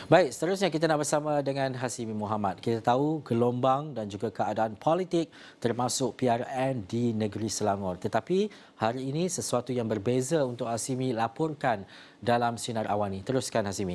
Baik, seterusnya kita nak bersama dengan Hasimi Muhammad. Kita tahu gelombang dan juga keadaan politik termasuk PRN di negeri Selangor. Tetapi hari ini sesuatu yang berbeza untuk Hasimi laporkan dalam Sinar Awani. Teruskan Hasimi.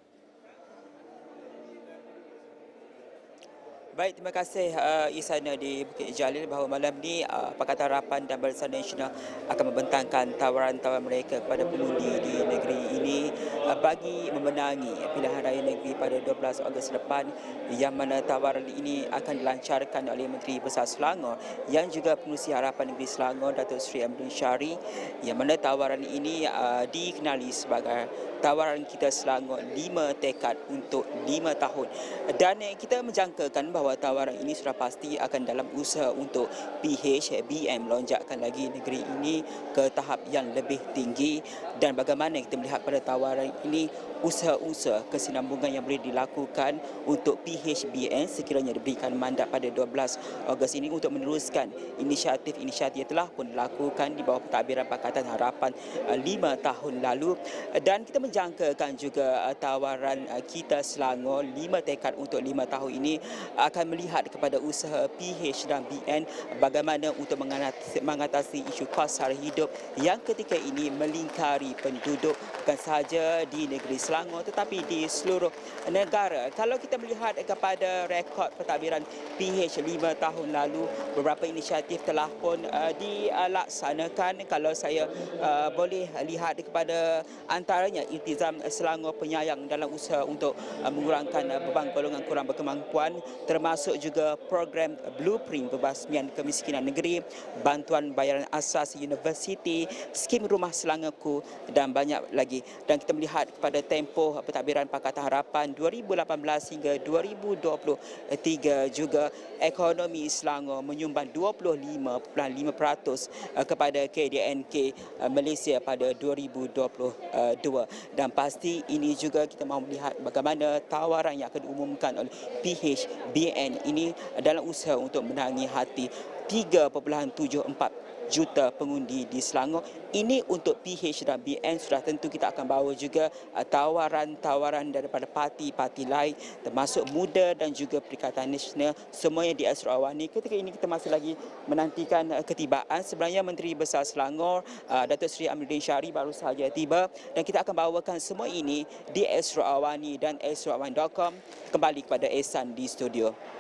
Baik, terima kasih Isana di Bukit Jalil bahawa malam ni Pakatan Harapan dan Barisan Nasional akan membentangkan tawaran-tawaran mereka kepada pengundi di negeri ini bagi memenangi pilihan raya negeri pada 12 Ogos depan, yang mana tawaran ini akan dilancarkan oleh Menteri Besar Selangor yang juga Pengerusi Harapan Negeri Selangor, Datuk Seri Amrin Syari, yang mana tawaran ini dikenali sebagai tawaran kita Selangor 5 tekad untuk 5 tahun. Dan kita menjangkakan bahawa tawaran ini sudah pasti akan dalam usaha untuk PHBM melonjakkan lagi negeri ini ke tahap yang lebih tinggi. Dan bagaimana kita melihat pada tawaran ini, usaha-usaha kesinambungan yang boleh dilakukan untuk PHBN sekiranya diberikan mandat pada 12 Ogos ini untuk meneruskan inisiatif-inisiatif yang telah pun dilakukan di bawah pentadbiran Pakatan Harapan 5 tahun lalu. Dan kita menjangkakan juga tawaran kita Selangor 5 tekad untuk 5 tahun ini akan melihat kepada usaha PH dan BN bagaimana untuk mengatasi isu kos sara hidup yang ketika ini melingkari penduduk bukan sahaja di negeri Selangor tetapi di seluruh negara. Kalau kita melihat kepada rekod pentadbiran PH 5 tahun lalu, beberapa inisiatif telah pun dilaksanakan. Kalau saya boleh lihat kepada antaranya Iltizam Selangor Penyayang dalam usaha untuk mengurangkan beban golongan kurang berkemampuan, termasuk juga program Blueprint Pembasmian Kemiskinan Negeri, bantuan bayaran asas universiti, skim Rumah Selangorku dan banyak lagi. Dan kita melihat kepada tempoh pentadbiran Pakatan Harapan 2018 hingga 2023 juga ekonomi Selangor menyumbang 25.5% kepada KDNK Malaysia pada 2022. Dan pasti ini juga kita mahu melihat bagaimana tawaran yang akan diumumkan oleh PHBN ini dalam usaha untuk menangi hati 3.74 juta pengundi di Selangor. Ini untuk PH dan BN. Sudah tentu kita akan bawa juga tawaran-tawaran daripada parti-parti lain termasuk MUDA dan juga Perikatan Nasional, semuanya di Asrul Awani. Ketika ini kita masih lagi menantikan ketibaan. Sebenarnya Menteri Besar Selangor Datuk Seri Amrin Syari baru sahaja tiba dan kita akan bawakan semua ini di Asrul Awani dan asrulawani.com. Kembali kepada Ehsan di studio.